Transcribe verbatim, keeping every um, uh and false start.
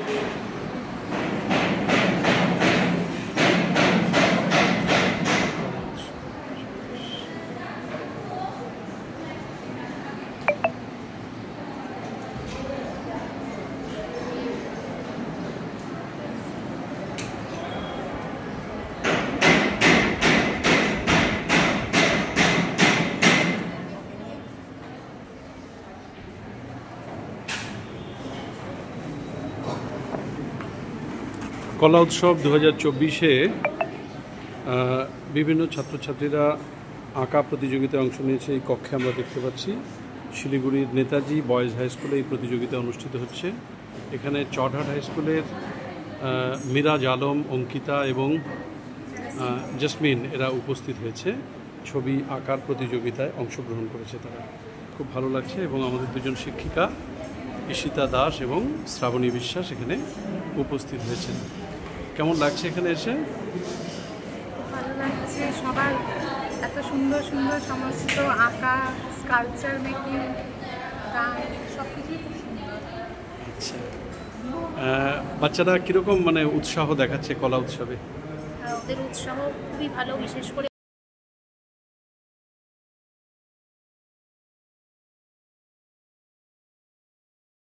কলা উৎসব দু হাজার চব্বিশে বিভিন্ন ছাত্রছাত্রীরা আঁকা প্রতিযোগিতায় অংশ নিয়েছে। এই কক্ষে আমরা দেখতে পাচ্ছি শিলিগুড়ির নেতাজি বয়েজ হাই স্কুলে এই প্রতিযোগিতা অনুষ্ঠিত হচ্ছে। এখানে চটহাট হাই স্কুলের মিরাজ আলম, অঙ্কিতা এবং জেসমিন এরা উপস্থিত হয়েছে। ছবি আঁকার প্রতিযোগিতায় অংশগ্রহণ করেছে তারা। খুব ভালো লাগছে এবং আমাদের দুজন শিক্ষিকা ঈশিতা দাস এবং শ্রাবণী বিশ্বাস এখানে উপস্থিত হয়েছেন। কেমন লাগছে এখানে এসে? ভালো লাগছে। সবার এত সুন্দর সুন্দর সমস্ত আঁকা, স্কাল্পচার মেকিং, গান সব কিছুই খুব সুন্দর। আচ্ছা, বাচ্চারা কীরকম মানে উৎসাহ দেখাচ্ছে কলা উৎসবে? ওদের উৎসাহ খুবই ভালো, বিশেষ করে